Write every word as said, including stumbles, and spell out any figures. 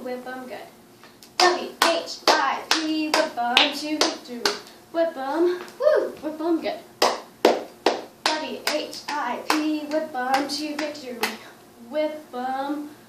whip 'em good. W H I P, whip 'em to victory. Whip 'em, woo, whip 'em good. W H I P, whip 'em to victory. Whip 'em.